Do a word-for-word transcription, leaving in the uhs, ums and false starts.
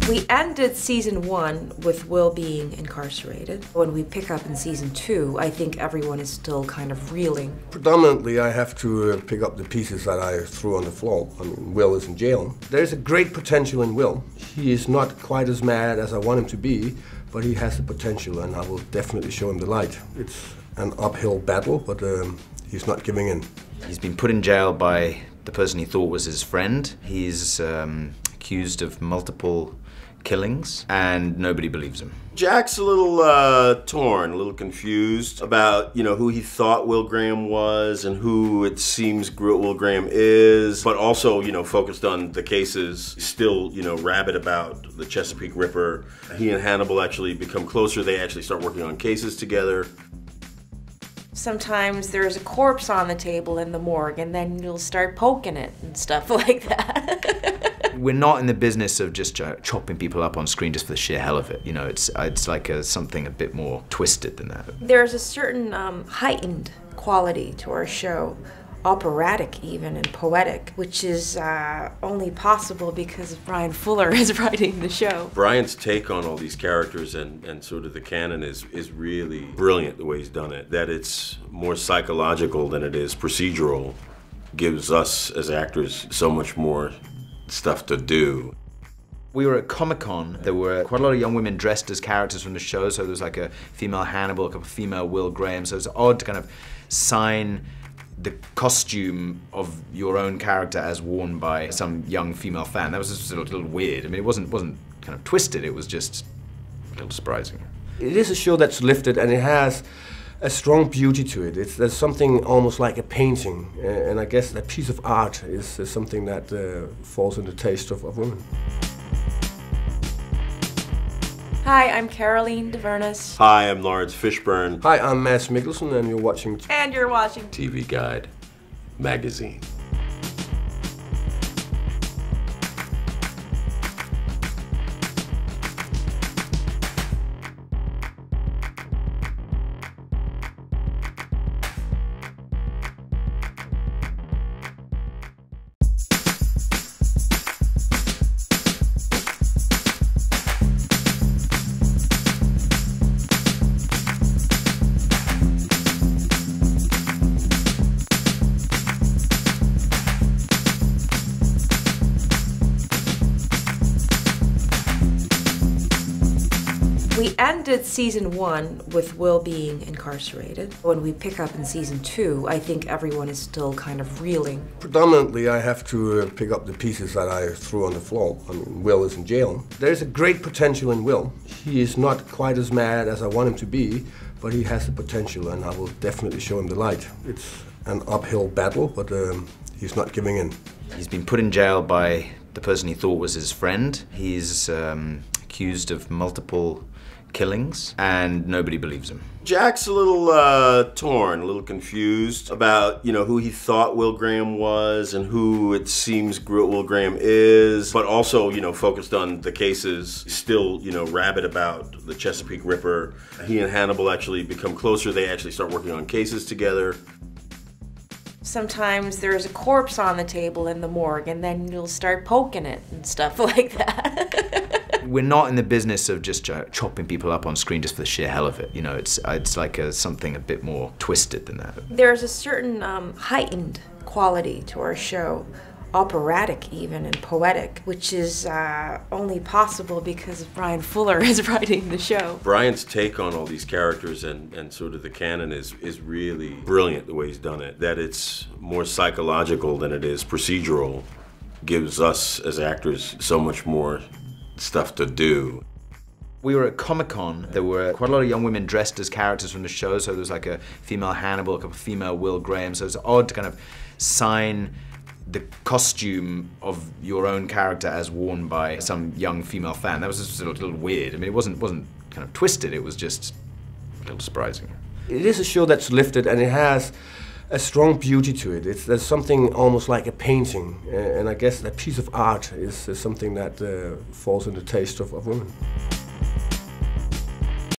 We ended season one with Will being incarcerated. When we pick up in season two, I think everyone is still kind of reeling. Predominantly, I have to uh, pick up the pieces that I threw on the floor. I mean, Will is in jail. There's a great potential in Will. He is not quite as mad as I want him to be, but he has the potential, and I will definitely show him the light. It's an uphill battle, but um, he's not giving in. He's been put in jail by the person he thought was his friend. He's um, accused of multiple killings, and nobody believes him. Jack's a little uh, torn, a little confused about, you know, who he thought Will Graham was and who it seems Will Graham is, but also, you know, focused on the cases, still, you know, rabid about the Chesapeake Ripper. He and Hannibal actually become closer. They actually start working on cases together. Sometimes there's a corpse on the table in the morgue, and then you'll start poking it and stuff like that. We're not in the business of just uh, chopping people up on screen just for the sheer hell of it. You know, it's it's like a, something a bit more twisted than that. There's a certain um, heightened quality to our show, operatic even and poetic, which is uh, only possible because Bryan Fuller is writing the show. Bryan's take on all these characters and, and sort of the canon is, is really brilliant the way he's done it. That it's more psychological than it is procedural gives us as actors so much more stuff to do. We were at Comic-Con. There were quite a lot of young women dressed as characters from the show, so there was like a female Hannibal, a female Will Graham, so it was odd to kind of sign the costume of your own character as worn by some young female fan. That was just a little, little weird. I mean, it wasn't, wasn't kind of twisted, it was just a little surprising. It is a show that's lifted, and it has a strong beauty to it. It's, there's something almost like a painting, uh, and I guess a piece of art is, is something that uh, falls in the taste of, of women. Hi, I'm Caroline DeVernus. Hi, I'm Lawrence Fishburne. Hi, I'm Mads Mikkelsen, and you're watching... And you're watching T V Guide magazine. We ended season one with Will being incarcerated. When we pick up in season two, I think everyone is still kind of reeling. Predominantly, I have to uh, pick up the pieces that I threw on the floor. I mean, Will is in jail. There's a great potential in Will. He is not quite as mad as I want him to be, but he has the potential, and I will definitely show him the light. It's an uphill battle, but um, he's not giving in. He's been put in jail by the person he thought was his friend. He's um, accused of multiple killings, and nobody believes him. Jack's a little uh, torn, a little confused about, you know, who he thought Will Graham was and who it seems Will Graham is, but also, you know, focused on the cases, still, you know, rabid about the Chesapeake Ripper. He and Hannibal actually become closer. They actually start working on cases together. Sometimes there's a corpse on the table in the morgue, and then you'll start poking it and stuff like that. We're not in the business of just uh, chopping people up on screen just for the sheer hell of it. You know, it's it's like a, something a bit more twisted than that. There's a certain um, heightened quality to our show, operatic even and poetic, which is uh, only possible because Bryan Fuller is writing the show. Bryan's take on all these characters and, and sort of the canon is, is really brilliant the way he's done it. That it's more psychological than it is procedural gives us as actors so much more stuff to do. We were at Comic-Con. There were quite a lot of young women dressed as characters from the show, so there was like a female Hannibal, a female Will Graham, so it was odd to kind of sign the costume of your own character as worn by some young female fan. That was just a little, little weird. I mean, it wasn't, wasn't kind of twisted, it was just a little surprising. It is a show that's lifted, and it has a strong beauty to it. It's, there's something almost like a painting, uh, and I guess a piece of art is, is something that uh, falls in the taste of, of women.